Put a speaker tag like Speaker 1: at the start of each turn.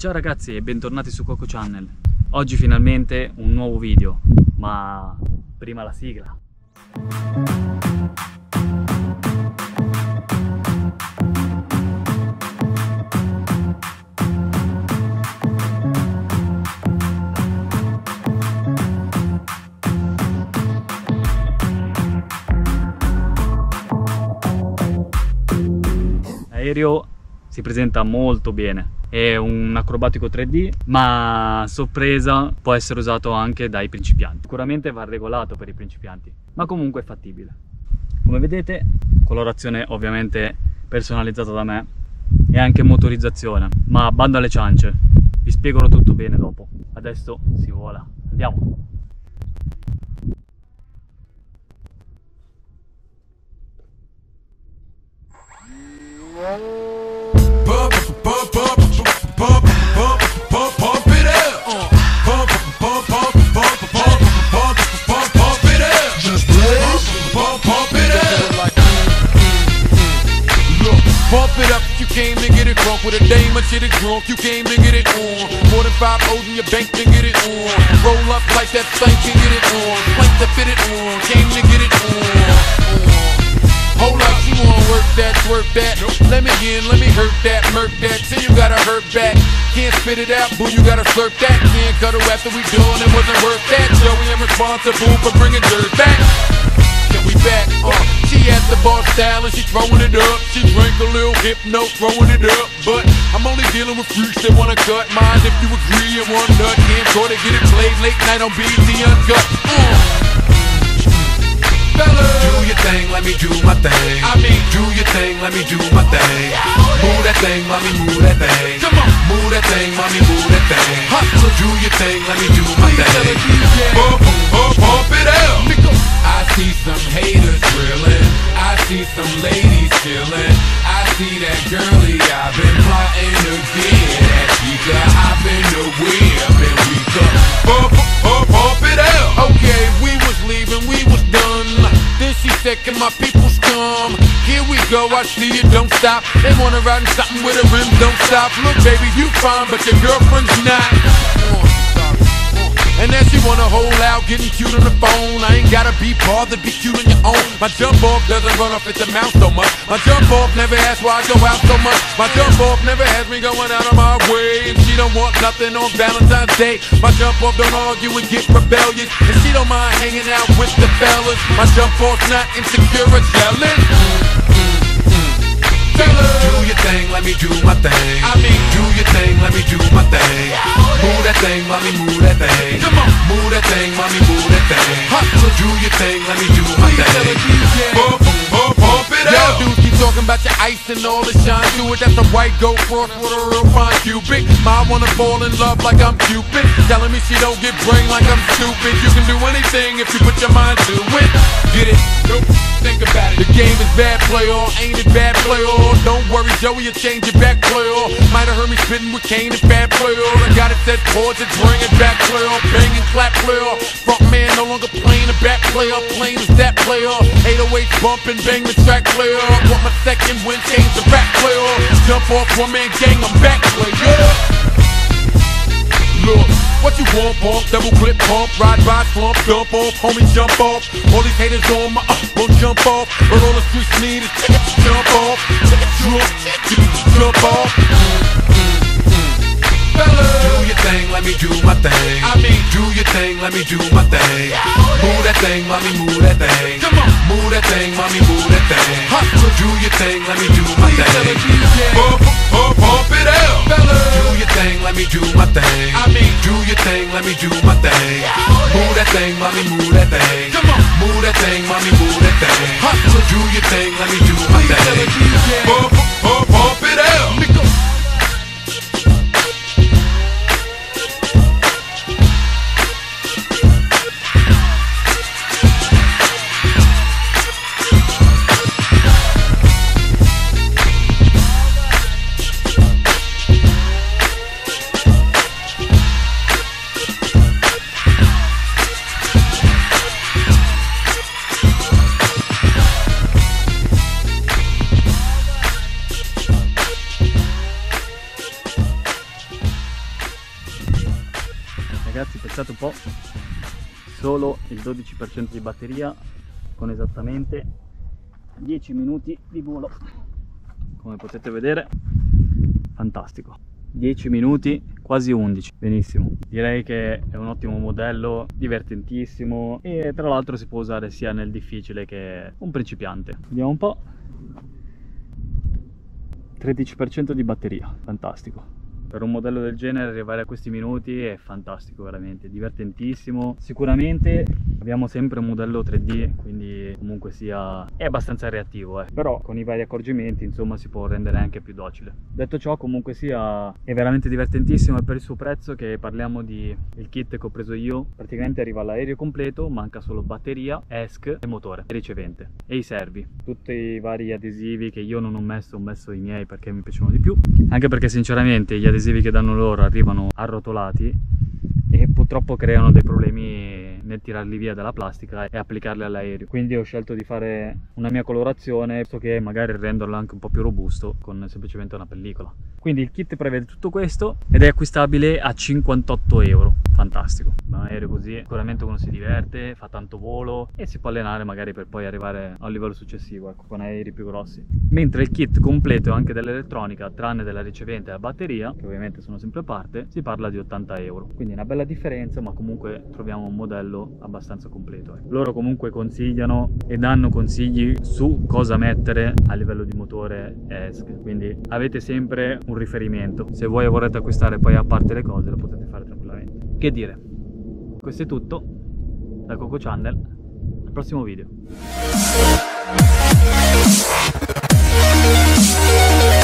Speaker 1: Ciao ragazzi e bentornati su Coco Channel. Oggi finalmente un nuovo video, ma prima la sigla. L'aereo si presenta molto bene, è un acrobatico 3D, ma a sorpresa può essere usato anche dai principianti. Sicuramente va regolato per i principianti, ma comunque è fattibile. Come vedete, colorazione ovviamente personalizzata da me e anche motorizzazione, ma bando alle ciance, vi spiegherò tutto bene dopo. Adesso si vola, andiamo!
Speaker 2: Pump it up, you came to get it drunk with a dame and shit it drunk, you came to get it on. More than 5 O's in your bank to get it on. Roll up like that thing can get it on. Plank to fit it on, came to get it on. Hold up, you wanna work that, twerk that. Let me in, let me hurt that, murk that. Till you gotta hurt back. Can't spit it out, boo, you gotta slurp that. Can't cut her after we done, it wasn't worth that. Joey, I'm responsible for bringing dirt back. Yeah, we back, she at the bar style and she throwing it up. She drink a little hypno, throwing it up. But I'm only dealing with freaks that wanna cut mine. If you agree and one nut, can't try to get it played late night on BET Uncut. Fellas,
Speaker 3: do your thing, let me do my thing.
Speaker 2: I mean,
Speaker 3: do your thing, let me do my thing. Move that thing, mommy, move that thing.
Speaker 2: Come on,
Speaker 3: move that thing, mommy, move that thing.
Speaker 2: Hustler,
Speaker 3: do your thing, let me do my thing.
Speaker 2: Bump,
Speaker 3: Pump it out.
Speaker 2: I see some haters drilling, I see some ladies chilling, I see that girlie I've been plotting to get that chica. I've been the whip and we come
Speaker 3: Pump it out.
Speaker 2: Okay, we was leaving, we was done. Then she said, can my peoples come? Here we go, I see you, don't stop. They wanna ride in something with a rim, don't stop. Look baby, you fine, but your girlfriend's not. And then she wanna hold out, getting cute on the phone. I ain't gotta be bothered, be cute on your own. My jump off doesn't run off at the mouth so much. My jump off never asks why I go out so much. My jump off never has me going out of my way. And she don't want nothing on Valentine's Day. My jump off don't argue and get rebellious. And she don't mind hanging out with the fellas. My jump off's not insecure or jealous.
Speaker 3: Do your thing, let me do my thing.
Speaker 2: I mean,
Speaker 3: do your thing, let me do my thing. Move that thing, mommy, move that thing.
Speaker 2: Come on,
Speaker 3: move that thing, mommy, move that thing.
Speaker 2: Hustler,
Speaker 3: do your thing, let me do my thing. Pump it out.
Speaker 2: Y'all dudes keep talking about your ice and all the shine to it. That's a white gold cross with a real fine cubic. Ma wanna fall in love like I'm Cupid, telling me she don't get brain like I'm stupid. You can do anything if you put your mind to it. Get it? Nope. Think about it. The game is bad, play all. Ain't it bad, play all? Don't worry, Joey, you'll change it back, play all. Might have heard me spitting with Kane and bad, play all. I got it set chords and bring it back, play all. Bang and clap, play all. Front man no longer playing the back, play all. Plain as that, play all. 808 bump and bang the track, play all. Want my second win, change the back, play all. Jump off one man gang, I'm back, play all. Look, what you want, pump, double clip, pump, ride, slump, dump off, homie, jump off. All these haters on my won't jump off, but all the streets need is jump off, jump off.
Speaker 3: Do your thing, let me do my thing.
Speaker 2: I mean,
Speaker 3: do your thing, let me do my thing. Move that thing, mommy, move that thing.
Speaker 2: Come on,
Speaker 3: move that thing, mommy, move that thing.
Speaker 2: Hustler,
Speaker 3: do your thing, let me do my thing. Pump it out. Do your thing, let me do my thing.
Speaker 2: I mean,
Speaker 3: do your thing, let me do my thing. Move that thing, mommy, move that thing.
Speaker 2: Come on,
Speaker 3: move that thing, mommy, move that thing.
Speaker 2: Hustler,
Speaker 3: do your thing, let me do my thing. Pump it out.
Speaker 1: Ragazzi, pensate un po', solo il 12% di batteria con esattamente 10 minuti di volo. Come potete vedere, fantastico. 10 minuti, quasi 11, benissimo. Direi che è un ottimo modello, divertentissimo e tra l'altro si può usare sia nel difficile che un principiante. Vediamo un po'. 13% di batteria, fantastico. Per un modello del genere arrivare a questi minuti è fantastico, veramente divertentissimo. Sicuramente abbiamo sempre un modello 3D, quindi comunque sia è abbastanza reattivo, però con i vari accorgimenti insomma si può rendere anche più docile. Detto ciò, comunque sia è veramente divertentissimo, e per il suo prezzo, che parliamo di il kit che ho preso io, praticamente arriva l'aereo completo, manca solo batteria, ESC e motore e ricevente e i servi. Tutti i vari adesivi che io non ho messo i miei perché mi piacciono di più, anche perché sinceramente gli adesivi che danno loro arrivano arrotolati e purtroppo creano dei problemi nel tirarli via dalla plastica e applicarli all'aereo. Quindi ho scelto di fare una mia colorazione, visto che magari renderlo anche un po' più robusto con semplicemente una pellicola. Quindi il kit prevede tutto questo ed è acquistabile a 58 euro. Fantastico, un aereo così sicuramente uno si diverte, fa tanto volo e si può allenare magari per poi arrivare a un livello successivo, ecco, con aerei più grossi. Mentre il kit completo anche dell'elettronica, tranne della ricevente e la batteria, che ovviamente sono sempre a parte, si parla di 80 euro. Quindi una bella differenza, ma comunque troviamo un modello abbastanza completo. Loro comunque consigliano e danno consigli su cosa mettere a livello di motore ESC, quindi avete sempre un riferimento. Se voi vorrete acquistare poi a parte le cose, lo potete fare tranquillamente. Che dire, questo è tutto da Coco Channel, al prossimo video.